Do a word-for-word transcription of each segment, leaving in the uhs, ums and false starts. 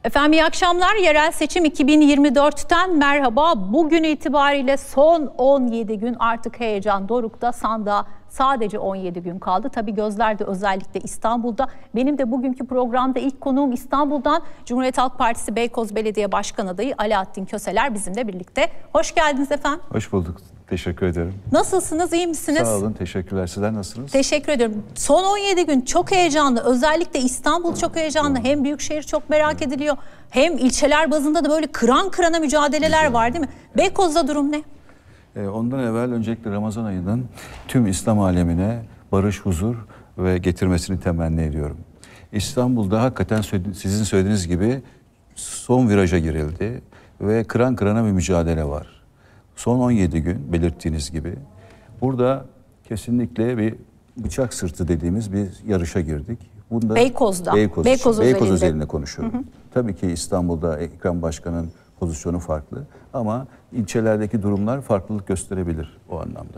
Efendim iyi akşamlar. Yerel seçim iki bin yirmi dört'ten merhaba. Bugün itibariyle son on yedi gün artık heyecan dorukta. Sandığa sadece on yedi gün kaldı. Tabii gözler de özellikle İstanbul'da. Benim de bugünkü programda ilk konuğum İstanbul'dan Cumhuriyet Halk Partisi Beykoz Belediye Başkan adayı Alaaddin Köseler bizimle birlikte. Hoş geldiniz efendim. Hoş bulduk. Teşekkür ederim. Nasılsınız? İyi misiniz? Sağ olun. Teşekkürler. Sizler nasılsınız? Teşekkür ediyorum. Son on yedi gün çok heyecanlı. Özellikle İstanbul çok heyecanlı. Hem büyükşehir çok merak ediliyor. Hem ilçeler bazında da böyle kıran kırana mücadeleler Güzel. var değil mi? Beykoz'da durum ne? Ee, ondan evvel öncelikle Ramazan ayının tüm İslam alemine barış, huzur ve getirmesini temenni ediyorum. İstanbul'da hakikaten sizin söylediğiniz gibi son viraja girildi ve kıran kırana bir mücadele var. Son on yedi gün belirttiğiniz gibi burada kesinlikle bir bıçak sırtı dediğimiz bir yarışa girdik. Bunda Beykoz'da. Beykoz, Beykoz, Beykoz özelinde. özelinde konuşuyorum. Hı hı. Tabii ki İstanbul'da Ekrem Başkan'ın pozisyonu farklı ama ilçelerdeki durumlar farklılık gösterebilir o anlamda.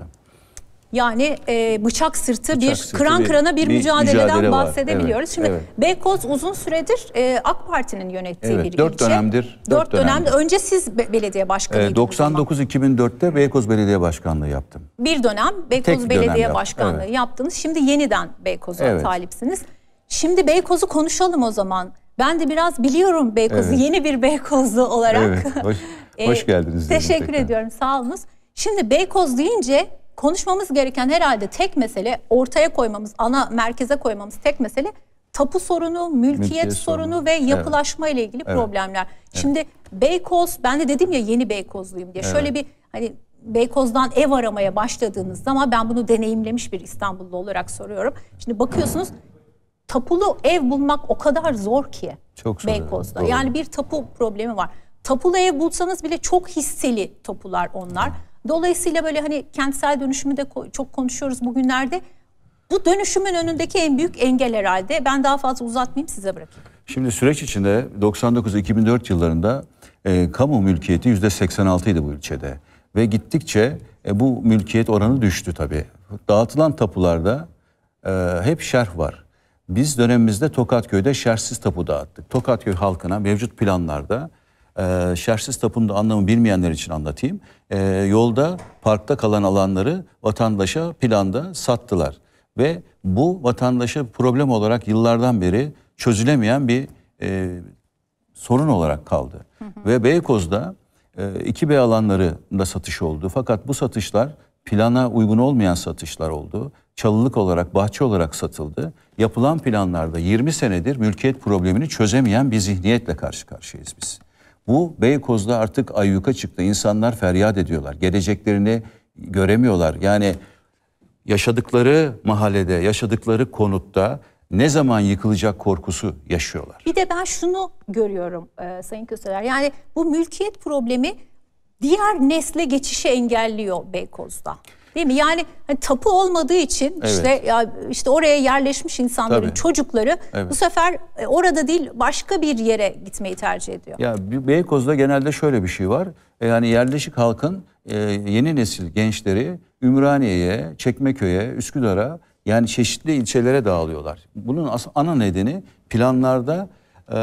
Yani e, bıçak sırtı bıçak bir sırtı kıran bir, kırana bir, bir mücadeleden mücadele bahsedebiliyoruz. Evet, Şimdi evet. Beykoz uzun süredir e, AK Parti'nin yönettiği evet, bir dört ilçe. Dönemdir, dört, dört dönemde. dönemdir. Önce siz be, belediye başkanıydınız. E, doksan dokuz iki bin dört'te Beykoz Belediye Başkanlığı yaptım. Bir dönem Beykoz Tek Belediye dönem Başkanlığı evet. yaptınız. Şimdi yeniden Beykoz'a evet. talipsiniz. Şimdi Beykoz'u konuşalım o zaman. Ben de biraz biliyorum Beykoz'u evet. yeni bir Beykozlu olarak. Evet, hoş, hoş geldiniz. Teşekkür tekrar. ediyorum, sağ olunuz. Şimdi Beykoz deyince konuşmamız gereken herhalde tek mesele, ortaya koymamız, ana merkeze koymamız tek mesele tapu sorunu, mülkiyet, mülkiyet sorunu, sorunu ve yapılaşma evet. ile ilgili evet. problemler. Evet. Şimdi Beykoz, ben de dedim ya yeni Beykozluyum diye. Evet. Şöyle bir hani Beykoz'dan ev aramaya başladığınız zaman, ben bunu deneyimlemiş bir İstanbullu olarak soruyorum. Şimdi bakıyorsunuz tapulu ev bulmak o kadar zor ki çok zor, Beykoz'da. doğru. Yani bir tapu problemi var. Tapulu ev bulsanız bile çok hisseli tapular onlar. Dolayısıyla böyle hani kentsel dönüşümü de çok konuşuyoruz bugünlerde. Bu dönüşümün önündeki en büyük engel herhalde. Ben daha fazla uzatmayayım, size bırakayım. Şimdi süreç içinde doksan dokuz iki bin dört yıllarında e, kamu mülkiyeti yüzde seksen altı idi bu ilçede. Ve gittikçe e, bu mülkiyet oranı düştü tabii. Dağıtılan tapularda e, hep şerh var. Biz dönemimizde Tokatköy'de şerhsiz tapu dağıttık. Tokatköy halkına mevcut planlarda e, şerhsiz tapunun da anlamı bilmeyenler için anlatayım. E, yolda parkta kalan alanları vatandaşa planda sattılar. Ve bu vatandaşa problem olarak yıllardan beri çözülemeyen bir e, sorun olarak kaldı. Hı hı. Ve Beykoz'da e, iki B alanlarında satış oldu. Fakat bu satışlar plana uygun olmayan satışlar oldu. Çalılık olarak, bahçe olarak satıldı. Yapılan planlarda yirmi senedir mülkiyet problemini çözemeyen bir zihniyetle karşı karşıyayız biz. Bu Beykoz'da artık ayyuka çıktı. İnsanlar feryat ediyorlar. Geleceklerini göremiyorlar. Yani yaşadıkları mahallede, yaşadıkları konutta ne zaman yıkılacak korkusu yaşıyorlar. Bir de ben şunu görüyorum e, Sayın Köseler. Yani bu mülkiyet problemi diğer nesle geçişi engelliyor Beykoz'da. Değil mi? Yani hani tapu olmadığı için evet. işte ya işte oraya yerleşmiş insanların Tabii. çocukları evet. bu sefer orada değil başka bir yere gitmeyi tercih ediyor. Ya Beykoz'da genelde şöyle bir şey var. Yani yerleşik halkın e, yeni nesil gençleri Ümraniye'ye, Çekmeköy'e, Üsküdar'a, yani çeşitli ilçelere dağılıyorlar. Bunun ana nedeni planlarda e,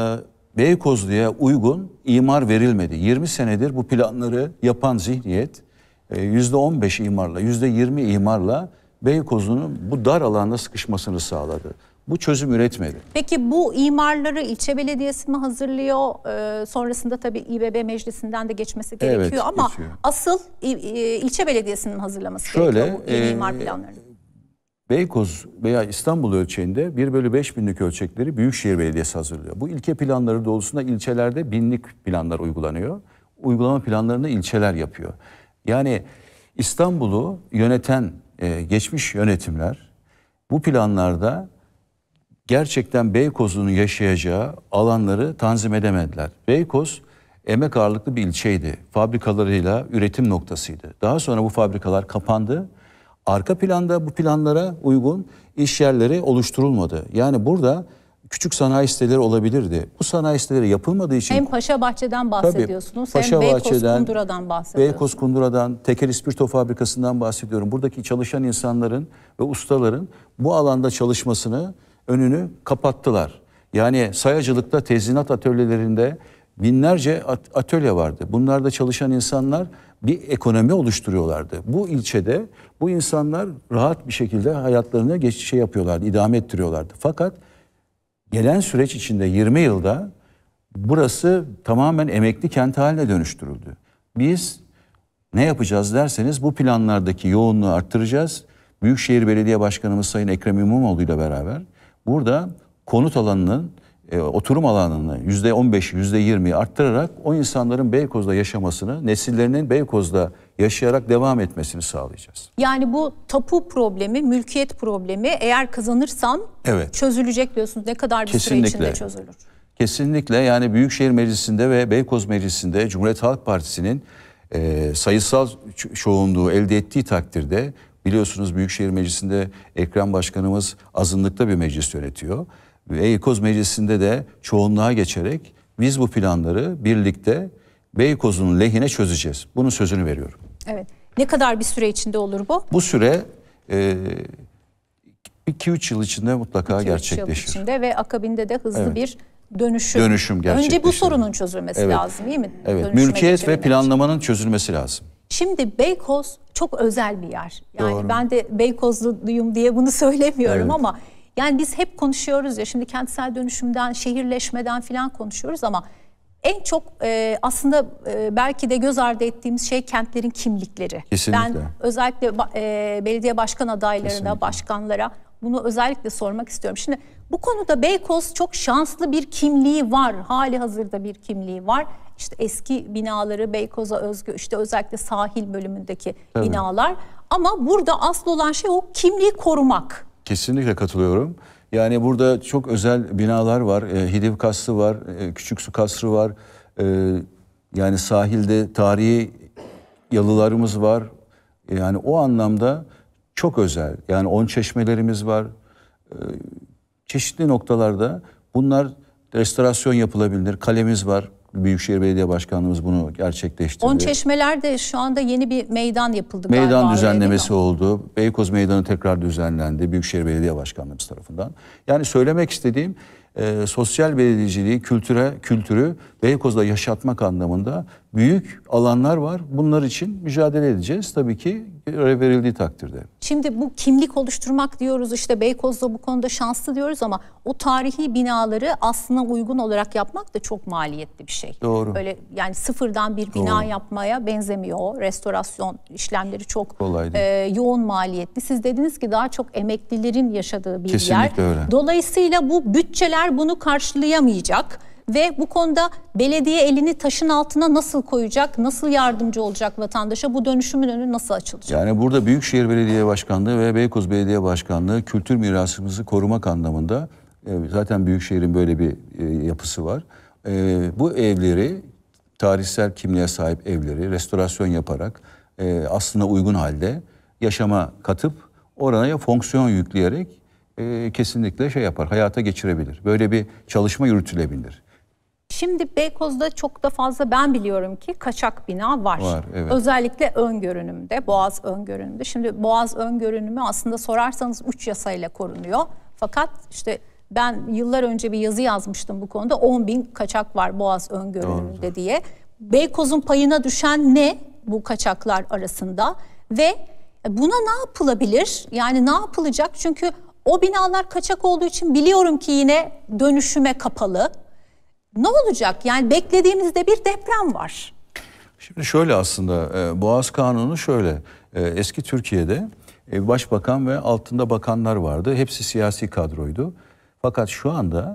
Beykozlu'ya uygun imar verilmedi. yirmi senedir bu planları yapan zihniyet yüzde on beş imarla, yüzde yirmi imarla Beykozlu'nun bu dar alanda sıkışmasını sağladı. Bu çözüm üretmedi. Peki bu imarları ilçe belediyesi mi hazırlıyor? Ee, sonrasında tabii İBB meclisinden de geçmesi gerekiyor evet, ama geçiyor. Asıl ilçe belediyesinin hazırlaması Şöyle, gerekiyor bu yeni e, imar planlarını. Beykoz veya İstanbul ölçeğinde bir bölü beş binlik ölçekleri Büyükşehir Belediyesi hazırlıyor. Bu ilke planları doğrultusunda ilçelerde binlik planlar uygulanıyor. Uygulama planlarını ilçeler yapıyor. Yani İstanbul'u yöneten e, geçmiş yönetimler bu planlarda gerçekten Beykoz'un yaşayacağı alanları tanzim edemediler. Beykoz emek ağırlıklı bir ilçeydi. Fabrikalarıyla üretim noktasıydı. Daha sonra bu fabrikalar kapandı. Arka planda bu planlara uygun iş yerleri oluşturulmadı. Yani burada küçük sanayi siteleri olabilirdi. Bu sanayi siteleri yapılmadığı için... Hem Paşabahçe'den bahsediyorsunuz tabii, hem Beykoz Kundura'dan bahsediyorsunuz. Beykoz Kundura'dan, Tekel İspirto Fabrikası'ndan bahsediyorum. Buradaki çalışan insanların ve ustaların bu alanda çalışmasını önünü kapattılar. Yani sayacılıkta, tezyinat atölyelerinde binlerce atölye vardı. Bunlarda çalışan insanlar bir ekonomi oluşturuyorlardı. Bu ilçede bu insanlar rahat bir şekilde hayatlarına geçiş şey yapıyorlardı, idame ettiriyorlardı. Fakat gelen süreç içinde yirmi yılda burası tamamen emekli kent haline dönüştürüldü. Biz ne yapacağız derseniz bu planlardaki yoğunluğu arttıracağız. Büyükşehir Belediye Başkanımız Sayın Ekrem İmamoğlu ile beraber burada konut alanının, e, oturum alanını yüzde on beş, yüzde yirmi arttırarak o insanların Beykoz'da yaşamasını, nesillerinin Beykoz'da yaşayarak devam etmesini sağlayacağız. Yani bu tapu problemi, mülkiyet problemi eğer kazanırsam evet. çözülecek diyorsunuz. Ne kadar bir Kesinlikle. süre içinde çözülür? Kesinlikle, yani Büyükşehir Meclisi'nde ve Beykoz Meclisi'nde Cumhuriyet Halk Partisi'nin e, sayısal çoğunluğu elde ettiği takdirde, biliyorsunuz Büyükşehir Meclisi'nde Ekrem Başkanımız azınlıkta bir meclis yönetiyor. Beykoz Meclisi'nde de çoğunluğa geçerek biz bu planları birlikte Beykoz'un lehine çözeceğiz. Bunun sözünü veriyorum. Evet. Ne kadar bir süre içinde olur bu? Bu süre iki üç yıl içinde mutlaka gerçekleşir. iki üç yıl içinde ve akabinde de hızlı evet. bir dönüşüm. Dönüşüm gerçekleşir. Önce bu sorunun çözülmesi evet. lazım, değil mi? Evet. Dönüşüme Mülkiyet ve planlamanın için. çözülmesi lazım. Şimdi Beykoz çok özel bir yer. Yani Doğru. ben de Beykozluyum diye bunu söylemiyorum evet. ama yani biz hep konuşuyoruz ya, şimdi kentsel dönüşümden, şehirleşmeden falan konuşuyoruz ama en çok e, aslında e, belki de göz ardı ettiğimiz şey kentlerin kimlikleri. Kesinlikle. Ben özellikle e, belediye başkan adaylarına, Kesinlikle. başkanlara bunu özellikle sormak istiyorum. Şimdi bu konuda Beykoz çok şanslı bir kimliği var. Hali hazırda bir kimliği var. İşte eski binaları, Beykoz'a özgü, işte özellikle sahil bölümündeki Tabii. binalar. Ama burada asıl olan şey o kimliği korumak. Kesinlikle katılıyorum. Yani burada çok özel binalar var. E, Hidiv Kasrı var, e, Küçük Su Kasrı var. E, yani sahilde tarihi yalılarımız var. E, yani o anlamda çok özel. Yani on çeşmelerimiz var. E, çeşitli noktalarda bunlar restorasyon yapılabilir. Kalemiz var. Büyükşehir Belediye Başkanlığımız bunu gerçekleştirdi. On çeşmelerde şu anda yeni bir meydan yapıldı meydan galiba. Meydan düzenlemesi oldu. Beykoz Meydanı tekrar düzenlendi Büyükşehir Belediye Başkanlığımız tarafından. Yani söylemek istediğim e, sosyal belediyeciliği, kültüre, kültürü Beykoz'da yaşatmak anlamında büyük alanlar var. Bunlar için mücadele edeceğiz tabii ki görev verildiği takdirde. Şimdi bu kimlik oluşturmak diyoruz, işte Beykoz'da bu konuda şanslı diyoruz ama o tarihi binaları aslına uygun olarak yapmak da çok maliyetli bir şey. Doğru. Öyle yani sıfırdan bir bina Doğru. yapmaya benzemiyor. Restorasyon işlemleri çok Kolaydı. e, yoğun maliyetli. Siz dediniz ki daha çok emeklilerin yaşadığı bir Kesinlikle yer. Öyle. Dolayısıyla bu bütçeler bunu karşılayamayacak. Ve bu konuda belediye elini taşın altına nasıl koyacak, nasıl yardımcı olacak vatandaşa, bu dönüşümün önü nasıl açılacak? Yani burada Büyükşehir Belediye Başkanlığı ve Beykoz Belediye Başkanlığı kültür mirasımızı korumak anlamında, zaten Büyükşehir'in böyle bir yapısı var. Bu evleri, tarihsel kimliğe sahip evleri restorasyon yaparak aslına uygun halde yaşama katıp oraya fonksiyon yükleyerek kesinlikle şey yapar, hayata geçirebilir. Böyle bir çalışma yürütülebilir. Şimdi Beykoz'da çok da fazla ben biliyorum ki kaçak bina var. Var evet. Özellikle ön görünümde, Boğaz ön görünümde. Şimdi Boğaz ön görünümü aslında sorarsanız üç yasayla korunuyor. Fakat işte ben yıllar önce bir yazı yazmıştım bu konuda. on bin kaçak var Boğaz ön görünümde Doğru. diye. Beykoz'un payına düşen ne bu kaçaklar arasında? Ve buna ne yapılabilir? Yani ne yapılacak? Çünkü o binalar kaçak olduğu için biliyorum ki yine dönüşüme kapalı. Ne olacak? Yani beklediğimizde bir deprem var. Şimdi şöyle aslında Boğaz Kanunu şöyle. Eski Türkiye'de başbakan ve altında bakanlar vardı. Hepsi siyasi kadroydu. Fakat şu anda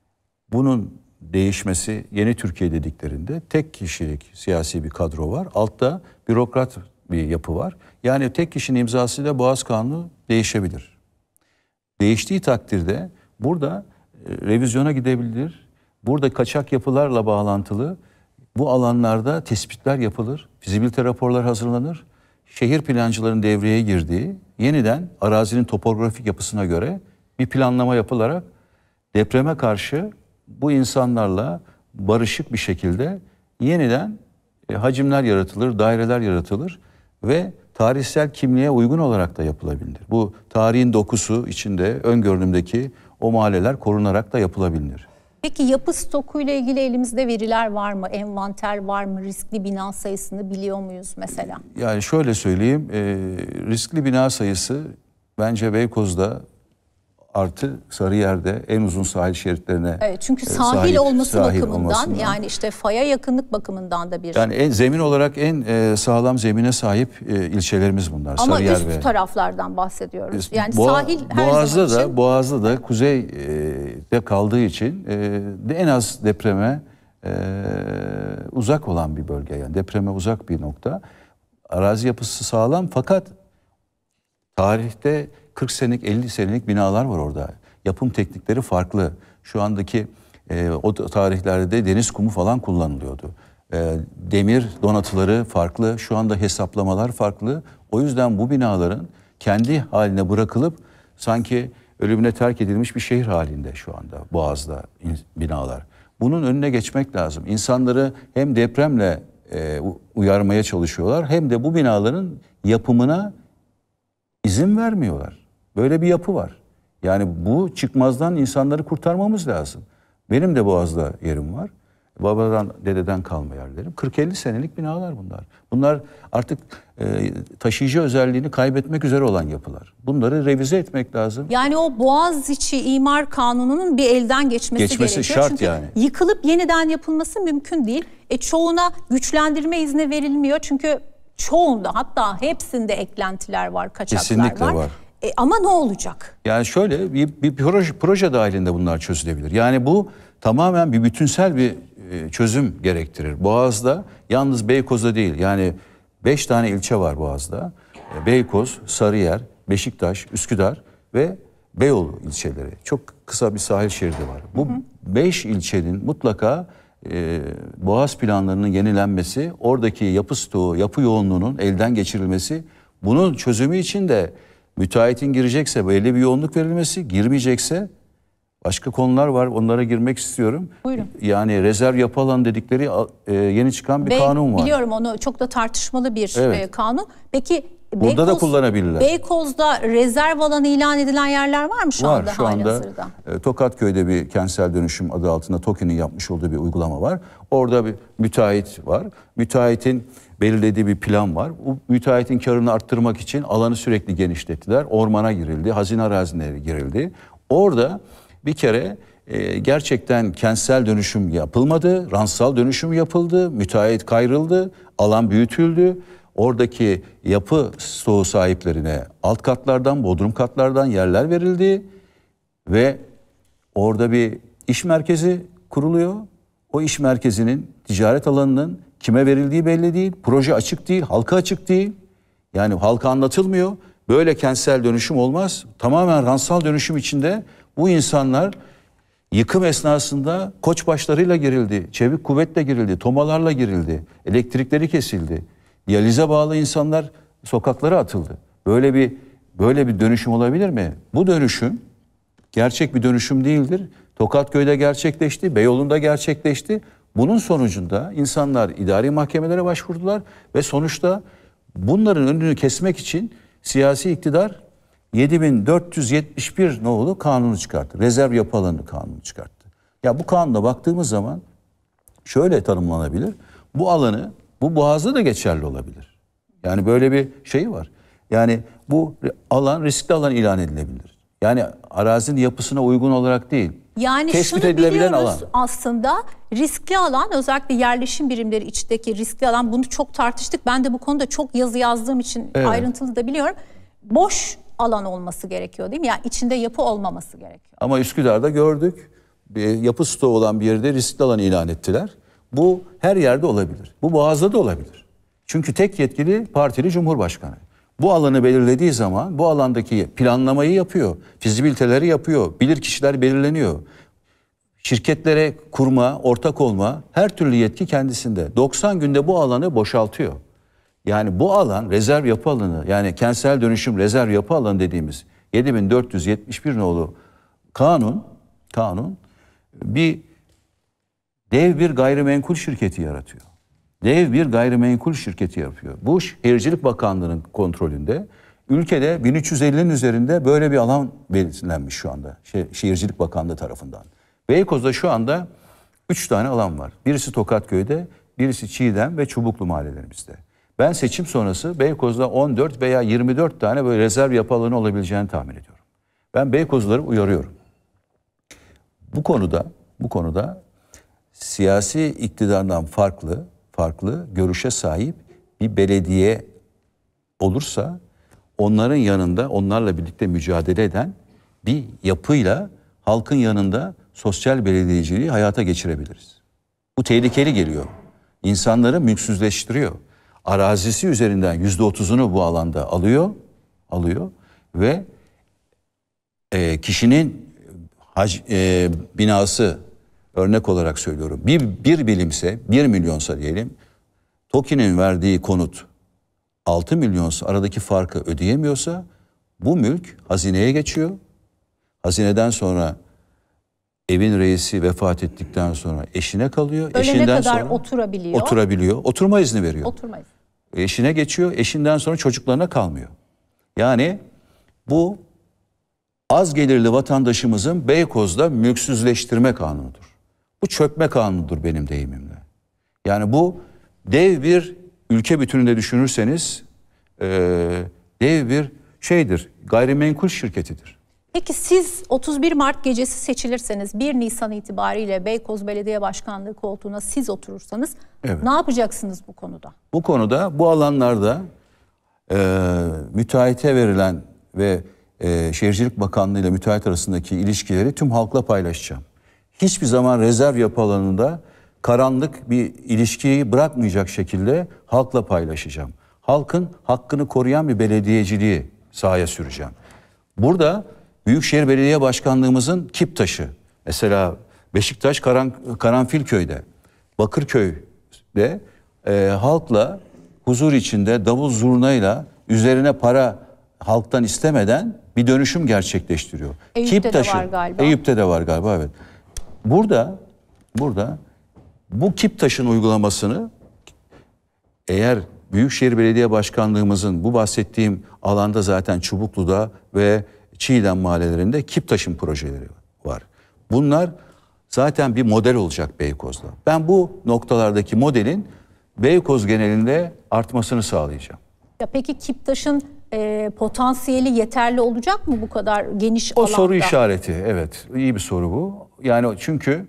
bunun değişmesi, yeni Türkiye dediklerinde tek kişilik siyasi bir kadro var. Altta bürokrat bir yapı var. Yani tek kişinin imzasıyla Boğaz Kanunu değişebilir. Değiştiği takdirde burada revizyona gidebilir. Burada kaçak yapılarla bağlantılı bu alanlarda tespitler yapılır. Fizibilite raporlar hazırlanır. Şehir plancıların devreye girdiği yeniden arazinin topografik yapısına göre bir planlama yapılarak depreme karşı bu insanlarla barışık bir şekilde yeniden hacimler yaratılır, daireler yaratılır ve tarihsel kimliğe uygun olarak da yapılabilir. Bu tarihin dokusu içinde öngörünümdeki o mahalleler korunarak da yapılabilir. Peki yapı stokuyla ilgili elimizde veriler var mı? Envanter var mı? Riskli bina sayısını biliyor muyuz mesela? Yani şöyle söyleyeyim, e, riskli bina sayısı bence Beykoz'da artı Sarıyer'de en uzun sahil şeritlerine evet, çünkü e, sahil sahip, olması sahil bakımından olmasından. yani işte faya yakınlık bakımından da bir. Yani en, zemin olarak en e, sağlam zemine sahip e, ilçelerimiz bunlar. Ama Sarıyer üst ve taraflardan bahsediyoruz. Yani Boğa, sahil her Boğaz'da zaman da için. Boğaz'da da kuzeyde kaldığı için e, de en az depreme e, uzak olan bir bölge, yani depreme uzak bir nokta. Arazi yapısı sağlam fakat tarihte kırk senelik elli senelik binalar var orada. Yapım teknikleri farklı. Şu andaki e, o tarihlerde deniz kumu falan kullanılıyordu. E, demir donatıları farklı. Şu anda hesaplamalar farklı. O yüzden bu binaların kendi haline bırakılıp sanki ölümüne terk edilmiş bir şehir halinde şu anda Boğaz'da binalar. Bunun önüne geçmek lazım. İnsanları hem depremle e, uyarmaya çalışıyorlar hem de bu binaların yapımına izin vermiyorlar. Böyle bir yapı var. Yani bu çıkmazdan insanları kurtarmamız lazım. Benim de Boğaz'da yerim var. Babadan, dededen kalma yerlerim. kırk elli senelik binalar bunlar. Bunlar artık e, taşıyıcı özelliğini kaybetmek üzere olan yapılar. Bunları revize etmek lazım. Yani o Boğaziçi İmar Kanunu'nun bir elden geçmesi, Geçmesi gerekiyor. şart çünkü yani. Yıkılıp yeniden yapılması mümkün değil. E, çoğuna güçlendirme izni verilmiyor. Çünkü çoğunda, hatta hepsinde eklentiler var, kaçaklar Kesinlikle var. var. E, ama ne olacak? Yani şöyle bir, bir proje, proje dahilinde bunlar çözülebilir. Yani bu tamamen bir bütünsel bir e, çözüm gerektirir. Boğaz'da yalnız Beykoz'da değil, yani beş tane ilçe var Boğaz'da. E, Beykoz, Sarıyer, Beşiktaş, Üsküdar ve Beyoğlu ilçeleri. Çok kısa bir sahil şeridi var. Bu hı hı. beş ilçenin mutlaka e, Boğaz planlarının yenilenmesi, oradaki yapı stoğu, yapı yoğunluğunun elden geçirilmesi, bunun çözümü için de müteahhitin girecekse belli bir yoğunluk verilmesi, girmeyecekse başka konular var. Onlara girmek istiyorum. Buyurun. Yani rezerv yapı alanı dedikleri e, yeni çıkan bir Ve kanun var. Biliyorum onu, çok da tartışmalı bir Evet. e, kanun. Peki burada Beykoz, da kullanabilirler. Beykoz'da rezerv alanı ilan edilen yerler var mı şu var, anda? şu anda e, Tokatköy'de bir kentsel dönüşüm adı altında TOKİ'nin yapmış olduğu bir uygulama var. Orada bir müteahhit var. Müteahhitin belirlediği bir plan var. Bu müteahhitin karını arttırmak için alanı sürekli genişlettiler. Ormana girildi, hazine arazilerine girildi. Orada bir kere e, gerçekten kentsel dönüşüm yapılmadı, rantsal dönüşüm yapıldı, müteahhit kayrıldı, alan büyütüldü. Oradaki yapı stoğu sahiplerine alt katlardan, bodrum katlardan yerler verildi ve orada bir iş merkezi kuruluyor. O iş merkezinin ticaret alanının kime verildiği belli değil, proje açık değil, halka açık değil. Yani halka anlatılmıyor. Böyle kentsel dönüşüm olmaz. Tamamen rantsal dönüşüm içinde bu insanlar yıkım esnasında koçbaşlarıyla girildi, çevik kuvvetle girildi, tomalarla girildi, elektrikleri kesildi. Diyalize bağlı insanlar sokaklara atıldı. Böyle bir böyle bir dönüşüm olabilir mi? Bu dönüşüm gerçek bir dönüşüm değildir. Tokatköy'de gerçekleşti, Beyoğlu'nda gerçekleşti. Bunun sonucunda insanlar idari mahkemelere başvurdular ve sonuçta bunların önünü kesmek için siyasi iktidar yedi bin dört yüz yetmiş bir nolu kanunu çıkarttı. Rezerv yapı alanı kanunu çıkarttı. Ya bu kanuna baktığımız zaman şöyle tanımlanabilir. Bu alanı, bu Boğaz'da da geçerli olabilir. Yani böyle bir şey var. Yani bu alan riskli alan ilan edilebilir. Yani arazinin yapısına uygun olarak değil. Yani tespit şunu edilebilen biliyoruz alan. Aslında riskli alan, özellikle yerleşim birimleri içindeki riskli alan, bunu çok tartıştık. Ben de bu konuda çok yazı yazdığım için evet. ayrıntılı da biliyorum. Boş alan olması gerekiyor değil mi? Yani içinde yapı olmaması gerekiyor. Ama Üsküdar'da gördük. Bir yapı stoğu olan bir yerde riskli alan ilan ettiler. Bu her yerde olabilir. Bu Boğaz'da da olabilir. Çünkü tek yetkili partili Cumhurbaşkanı. Bu alanı belirlediği zaman bu alandaki planlamayı yapıyor. Fizibiliteleri yapıyor. Bilirkişiler belirleniyor. Şirketlere kurma, ortak olma, her türlü yetki kendisinde. doksan günde bu alanı boşaltıyor. Yani bu alan rezerv yapı alanı, yani kentsel dönüşüm rezerv yapı alanı dediğimiz yedi bin dört yüz yetmiş bir nolu kanun, kanun bir dev bir gayrimenkul şirketi yaratıyor. Dev bir gayrimenkul şirketi yapıyor. Bu Şehircilik Bakanlığı'nın kontrolünde Ülkede bin üç yüz ellinin üzerinde böyle bir alan belirlenmiş şu anda Şe Şehircilik Bakanlığı tarafından. Beykoz'da şu anda üç tane alan var. Birisi Tokatköy'de, birisi Çiğdem ve Çubuklu mahallelerimizde. Ben seçim sonrası Beykoz'da on dört veya yirmi dört tane böyle rezerv yapı alanı olabileceğini tahmin ediyorum. Ben Beykozluları uyarıyorum. Bu konuda, bu konuda siyasi iktidardan farklı, farklı görüşe sahip bir belediye olursa onların yanında, onlarla birlikte mücadele eden bir yapıyla halkın yanında sosyal belediyeciliği hayata geçirebiliriz. Bu tehlikeli geliyor. İnsanları mülksüzleştiriyor. Arazisi üzerinden yüzde otuzunu bu alanda alıyor, alıyor ve e, kişinin hac, e, binası örnek olarak söylüyorum. Bir, bir bilimse, bir milyonsa diyelim, TOKİ'nin verdiği konut altı milyonsa aradaki farkı ödeyemiyorsa bu mülk hazineye geçiyor. Hazineden sonra evin reisi vefat ettikten sonra eşine kalıyor. Ölene Eşinden kadar sonra oturabiliyor. Oturabiliyor. Oturma izni veriyor. Oturma izni. Eşine geçiyor. Eşinden sonra çocuklarına kalmıyor. Yani bu az gelirli vatandaşımızın Beykoz'da mülksüzleştirme kanunudur. Bu çökme kanunudur benim deyimimle. Yani bu dev bir ülke bütününde düşünürseniz e, dev bir şeydir. Gayrimenkul şirketidir. Peki siz otuz bir Mart gecesi seçilirseniz bir Nisan itibariyle Beykoz Belediye Başkanlığı koltuğuna siz oturursanız evet. Ne yapacaksınız bu konuda? Bu konuda bu alanlarda e, müteahhite verilen ve e, Şehircilik Bakanlığı ile müteahhit arasındaki ilişkileri tüm halkla paylaşacağım. Hiçbir zaman rezerv yapı alanında karanlık bir ilişkiyi bırakmayacak şekilde halkla paylaşacağım. Halkın hakkını koruyan bir belediyeciliği sahaya süreceğim. Burada Büyükşehir Belediye Başkanlığımızın Kiptaşı, mesela Beşiktaş Karan, Karanfilköy'de, Bakırköy'de e, halkla huzur içinde davul zurnayla üzerine para halktan istemeden bir dönüşüm gerçekleştiriyor. Eyüp'te Kiptaşı, de var galiba. Eyüp'te de var galiba, evet. Burada, burada bu Kiptaş'ın uygulamasını eğer Büyükşehir Belediye Başkanlığımızın bu bahsettiğim alanda zaten Çubuklu'da ve Çiğdem mahallelerinde Kiptaş'ın projeleri var. Bunlar zaten bir model olacak Beykoz'da. Ben bu noktalardaki modelin Beykoz genelinde artmasını sağlayacağım. Ya peki Kiptaş'ın e, potansiyeli yeterli olacak mı bu kadar geniş o alanda? O soru işareti, evet. İyi bir soru bu. Yani çünkü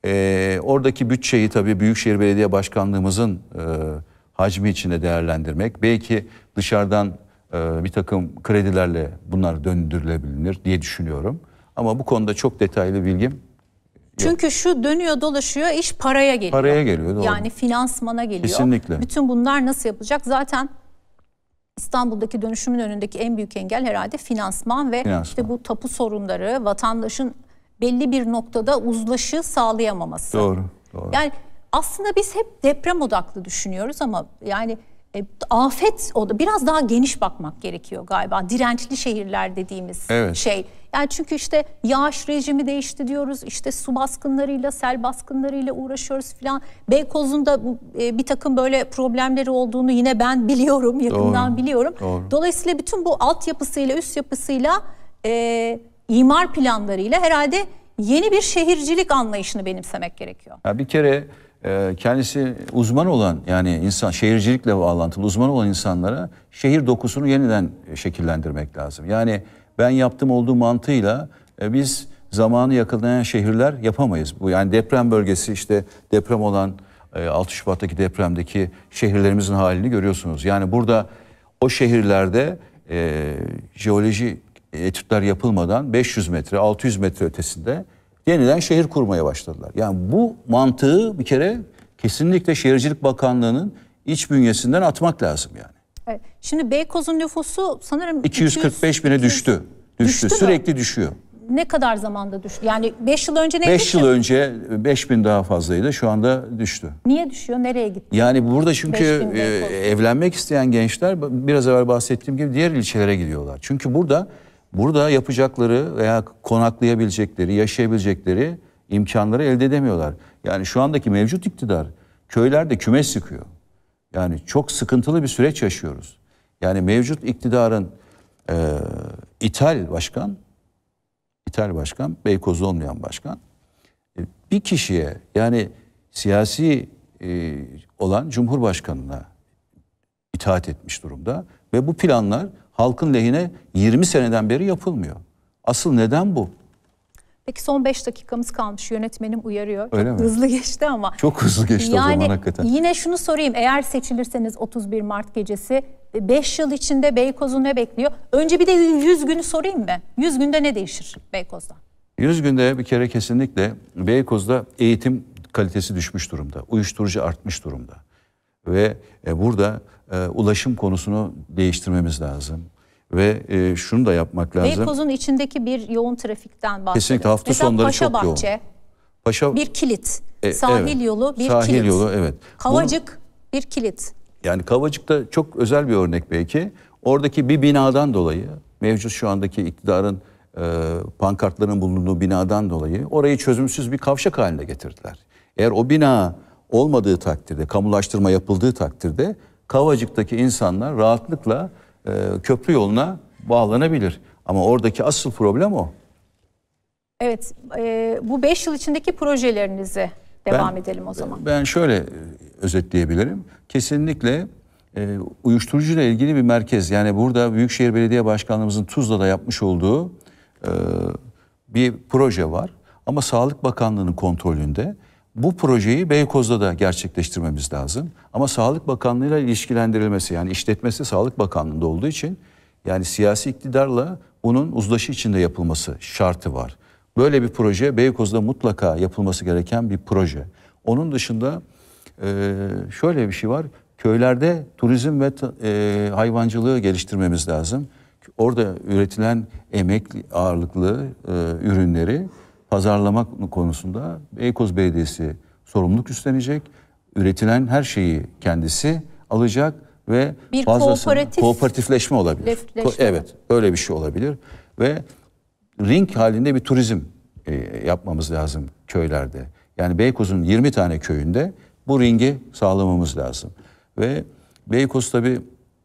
e, oradaki bütçeyi tabii Büyükşehir Belediye Başkanlığımızın e, hacmi içinde değerlendirmek, belki dışarıdan bir takım kredilerle bunlar döndürülebilir diye düşünüyorum. Ama bu konuda çok detaylı bilgim yok. Çünkü şu dönüyor dolaşıyor, iş paraya geliyor. Paraya geliyor, doğru. Yani finansmana geliyor. Kesinlikle. Bütün bunlar nasıl yapılacak? Zaten İstanbul'daki dönüşümün önündeki en büyük engel herhalde finansman ve finansman. işte bu tapu sorunları, vatandaşın belli bir noktada uzlaşı sağlayamaması. Doğru, doğru. Yani aslında biz hep deprem odaklı düşünüyoruz ama yani E, afet o da biraz daha geniş bakmak gerekiyor galiba. Dirençli şehirler dediğimiz evet. şey. Yani çünkü işte yağış rejimi değişti diyoruz. İşte su baskınlarıyla, sel baskınlarıyla uğraşıyoruz falan. Beykoz'un da e, bir takım böyle problemleri olduğunu yine ben biliyorum, yakından Doğru. biliyorum. Doğru. Dolayısıyla bütün bu altyapısıyla, üst yapısıyla, e, imar planlarıyla herhalde yeni bir şehircilik anlayışını benimsemek gerekiyor. Ya bir kere kendisi uzman olan, yani insan şehircilikle bağlantılı uzman olan insanlara şehir dokusunu yeniden şekillendirmek lazım. Yani ben yaptım olduğu mantığıyla biz zamanı yakalayan şehirler yapamayız. Bu yani deprem bölgesi, işte deprem olan altı Şubat'taki depremdeki şehirlerimizin halini görüyorsunuz. Yani burada o şehirlerde e, jeoloji etütler yapılmadan beş yüz metre, altı yüz metre ötesinde yeniden şehir kurmaya başladılar. Yani bu mantığı bir kere kesinlikle Şehircilik Bakanlığı'nın iç bünyesinden atmak lazım yani. Evet. Şimdi Beykoz'un nüfusu sanırım iki yüz kırk beş bine düştü. Düştü. düştü Sürekli düşüyor. Ne kadar zamanda düştü? Yani beş yıl önce neydi? beş yıl önce beş bin daha fazlaydı. Şu anda düştü. Niye düşüyor? Nereye gitti? Yani burada çünkü e, evlenmek isteyen gençler biraz evvel bahsettiğim gibi diğer ilçelere gidiyorlar. Çünkü burada Burada yapacakları veya konaklayabilecekleri, yaşayabilecekleri imkanları elde edemiyorlar. Yani şu andaki mevcut iktidar köylerde kümes yıkıyor. Yani çok sıkıntılı bir süreç yaşıyoruz. Yani mevcut iktidarın e, ithal başkan, ithal başkan, Beykoz'da olmayan başkan e, bir kişiye, yani siyasi e, olan Cumhurbaşkanı'na itaat etmiş durumda ve bu planlar halkın lehine yirmi seneden beri yapılmıyor. Asıl neden bu? Peki son beş dakikamız kalmış. Yönetmenim uyarıyor. Öyle Çok mi? hızlı geçti ama. Çok hızlı geçti yani, o zaman hakikaten. Yine şunu sorayım. Eğer seçilirseniz otuz bir Mart gecesi beş yıl içinde Beykoz'u ne bekliyor? Önce bir de yüz günü sorayım mı? yüz günde ne değişir Beykoz'da? yüz günde bir kere kesinlikle Beykoz'da eğitim kalitesi düşmüş durumda. Uyuşturucu artmış durumda. Ve e, burada e, ulaşım konusunu değiştirmemiz lazım. Ve e, şunu da yapmak lazım. Beykoz'un içindeki bir yoğun trafikten bahsedelim. Kesinlikle hafta Mesela sonları Paşa çok Bahçe, yoğun. Paşa bir kilit. E, Sahil evet. yolu bir Sahil kilit. yolu, evet. Kavacık bir kilit. Yani Kavacık'ta çok özel bir örnek belki. Oradaki bir binadan dolayı, mevcut şu andaki iktidarın e, pankartların bulunduğu binadan dolayı orayı çözümsüz bir kavşak haline getirdiler. Eğer o bina olmadığı takdirde, kamulaştırma yapıldığı takdirde Kavacık'taki insanlar rahatlıkla e, köprü yoluna bağlanabilir. Ama oradaki asıl problem o. Evet, e, bu beş yıl içindeki projelerinizi devam Ben- edelim o zaman. Ben şöyle e, özetleyebilirim. Kesinlikle e, uyuşturucuyla ilgili bir merkez. Yani burada Büyükşehir Belediye Başkanlığımızın Tuzla'da yapmış olduğu e, bir proje var. Ama Sağlık Bakanlığı'nın kontrolünde. Bu projeyi Beykoz'da da gerçekleştirmemiz lazım. Ama Sağlık Bakanlığı'yla ilişkilendirilmesi, yani işletmesi Sağlık Bakanlığı'nda olduğu için, yani siyasi iktidarla bunun uzlaşı içinde yapılması şartı var. Böyle bir proje Beykoz'da mutlaka yapılması gereken bir proje. Onun dışında e, şöyle bir şey var. Köylerde turizm ve e, hayvancılığı geliştirmemiz lazım. Orada üretilen emek ağırlıklı e, ürünleri pazarlamak konusunda Beykoz Belediyesi sorumluluk üstlenecek. Üretilen her şeyi kendisi alacak ve Bir fazlasını kooperatif- kooperatifleşme olabilir. Leşleşme. Ko- Evet, öyle bir şey olabilir ve ring halinde bir turizm e, yapmamız lazım köylerde. Yani Beykoz'un yirmi tane köyünde bu ringi sağlamamız lazım. Ve Beykoz tabii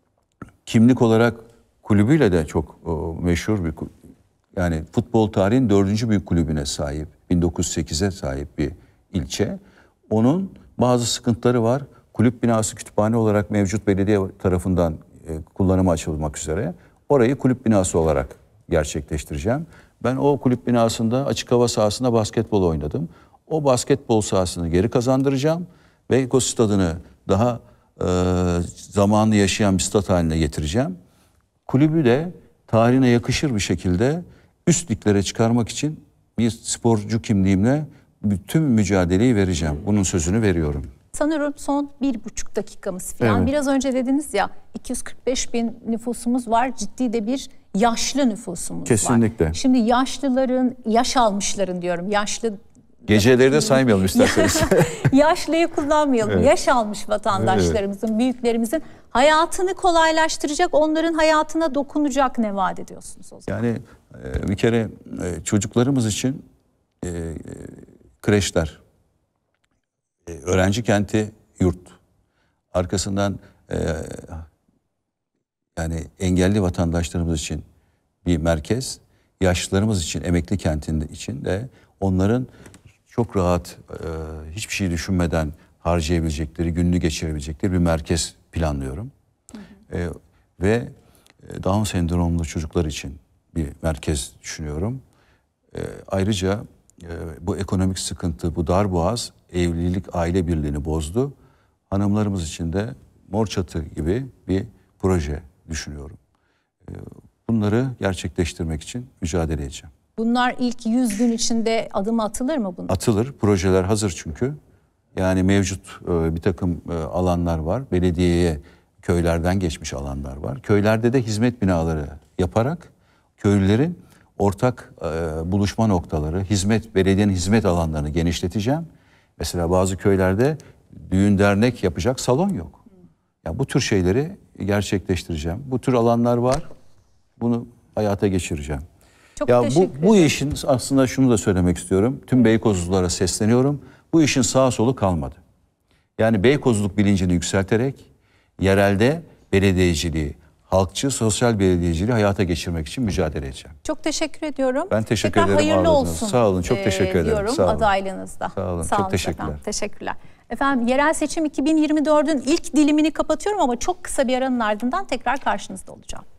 kimlik olarak kulübüyle de çok o, meşhur bir kul- yani futbol tarihin dördüncü büyük kulübüne sahip, bin dokuz yüz sekize sahip bir ilçe. Onun bazı sıkıntıları var. Kulüp binası kütüphane olarak mevcut belediye tarafından e, kullanıma açılmak üzere. Orayı kulüp binası olarak gerçekleştireceğim. Ben o kulüp binasında açık hava sahasında basketbol oynadım. O basketbol sahasını geri kazandıracağım. Beykoz stadını daha e, zamanını yaşayan bir stat haline getireceğim. Kulübü de tarihine yakışır bir şekilde üst liglere çıkarmak için bir sporcu kimliğimle bütün mücadeleyi vereceğim. Bunun sözünü veriyorum. Sanırım son bir buçuk dakikamız falan. Evet. Biraz önce dediniz ya iki yüz kırk beş bin nüfusumuz var. Ciddi de bir yaşlı nüfusumuz Kesinlikle. var. Şimdi yaşlıların, yaş almışların diyorum. Yaşlı Geceleri de saymayalım isterseniz. yaşlıyı kullanmayalım. Evet. Yaş almış vatandaşlarımızın, büyüklerimizin hayatını kolaylaştıracak, onların hayatına dokunacak ne vaat ediyorsunuz o zaman? Yani e, bir kere e, çocuklarımız için e, e, kreşler, e, öğrenci kenti yurt, arkasından e, yani engelli vatandaşlarımız için bir merkez, yaşlılarımız için emekli kentinde için de onların çok rahat e, hiçbir şey düşünmeden harcayabilecekleri, gününü geçirebilecekleri bir merkez planlıyorum. Hı hı. E, ve Down sendromlu çocuklar için bir merkez düşünüyorum. E, ayrıca e, bu ekonomik sıkıntı, bu darboğaz evlilik, aile birliğini bozdu. Hanımlarımız için de Mor Çatı gibi bir proje düşünüyorum. E, bunları gerçekleştirmek için mücadele edeceğim. Bunlar ilk yüz gün içinde adım atılır mı bunlar? Atılır. Projeler hazır çünkü. Yani mevcut e, bir takım e, alanlar var. Belediyeye köylerden geçmiş alanlar var. Köylerde de hizmet binaları yaparak köylülerin ortak e, buluşma noktaları, hizmet, belediyenin hizmet alanlarını genişleteceğim. Mesela bazı köylerde düğün dernek yapacak salon yok. Yani bu tür şeyleri gerçekleştireceğim. Bu tür alanlar var. Bunu hayata geçireceğim. Çok ya bu teşekkür bu ederim. işin aslında şunu da söylemek istiyorum. Tüm Beykozlulara sesleniyorum. Bu işin sağa solu kalmadı. Yani Beykozluluk bilincini yükselterek yerelde belediyeciliği, halkçı sosyal belediyeciliği hayata geçirmek için mücadele edeceğim. Çok teşekkür ediyorum. Ben teşekkür Tekrar ederim. hayırlı ağırladınız. olsun. Sağ olun. Çok e, teşekkür ederim. diyorum Sağ olun. adaylığınızda. Sağ olun. Sağ Çok olun teşekkürler. efendim. Teşekkürler. Efendim yerel seçim iki bin yirmi dördün ilk dilimini kapatıyorum ama çok kısa bir aranın ardından tekrar karşınızda olacağım.